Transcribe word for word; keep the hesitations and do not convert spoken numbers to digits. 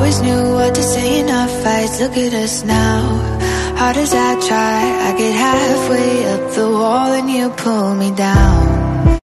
always knew what to say in our fights. Look at us now. Hard as I try, I get halfway up the wall and you pull me down.